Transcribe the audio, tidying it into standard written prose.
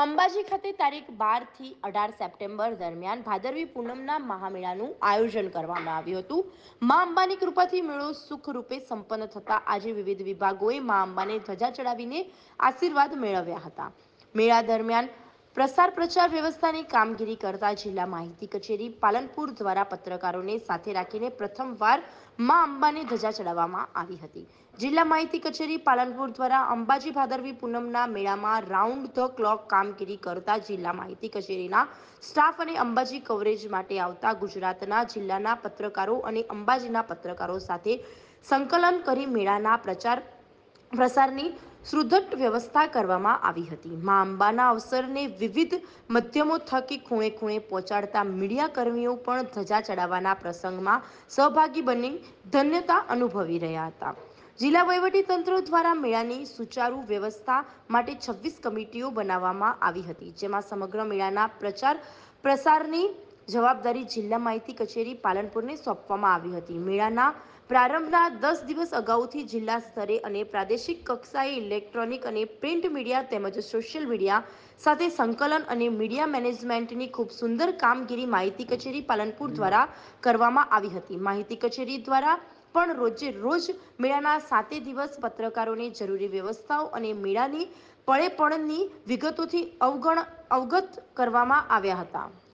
અંબાજી ખાતે તારીખ 12 થી 18 સપ્ટેમ્બર દરમિયાન ભાદરવી પૂનમના મહામેળાનું આયોજન કરવામાં આવ્યું હતું. મા અંબાની કૃપાથી મેળો સુખરૂપે સંપન્ન થતા આજે વિવિધ વિભાગોએ મા અંબાને ધજા ચડાવીને આશીર્વાદ મેળવ્યા હતા. મેળા દરમિયાન પ્રસાર પ્રચાર વ્યવસ્થાની કામગીરી કરતા જિલ્લા માહિતી કચેરી પાલનપુર દ્વારા પત્રકારોને સાથે રાખીને પ્રથમવાર મા અંબાને ધજા ચડાવવામાં આવી હતી. જિલ્લા માહિતી કચેરી પાલનપુર દ્વારા અંબાજી ભાદરવી પૂનમના મેળામાં રાઉન્ડ ધ ક્લોક કામગીરી કરતા જિલ્લા માહિતી કચેરીના સ્ટાફ અને અંબાજી કવરેજ માટે આવતા ગુજરાતના જિલ્લાના પત્રકારો અને અંબાજીના પત્રકારો સાથે સંકલન કરી મેળાના પ્રસારની સુદૃઢ વ્યવસ્થા કરવામાં આવી હતી. મા અંબાના અવસરને વિવિધ માધ્યમો થકી ખૂણે ખૂણે પહોંચાડતા મીડિયા કર્મીઓ પણ ધજા ચડાવવાના પ્રસંગમાં સહભાગી બની ધન્યતા અનુભવી રહ્યા હતા. જિલ્લા વહીવટી તંત્ર દ્વારા મેળાની સુચારુ વ્યવસ્થા માટે 26 કમિટીઓ બનાવવામાં આવી હતી, જેમાં સમગ્ર મેળાના પ્રચાર પ્રસારની જવાબદારી જિલ્લા માહિતી કચેરી પાલનપુરને સોંપવામાં આવી હતી. મેળાના પ્રારંભના 10 દિવસ અગાઉથી જિલ્લા સ્તરે અને પ્રાદેશિક કક્ષાએ ઇલેક્ટ્રોનિક અને પ્રિન્ટ મીડિયા તેમજ સોશિયલ મીડિયા સાથે સંકલન અને મીડિયા મેનેજમેન્ટની ખૂબ સુંદર કામગીરી માહિતી કચેરી પાલનપુર દ્વારા કરવામાં આવી હતી. માહિતી કચેરી દ્વારા પણ રોજે રોજ મેળાના 7 દિવસ પત્રકારોને જરૂરી વ્યવસ્થાઓ અને મેળાની પળે પળની વિગતોથી અવગત કરવામાં આવ્યા હતા.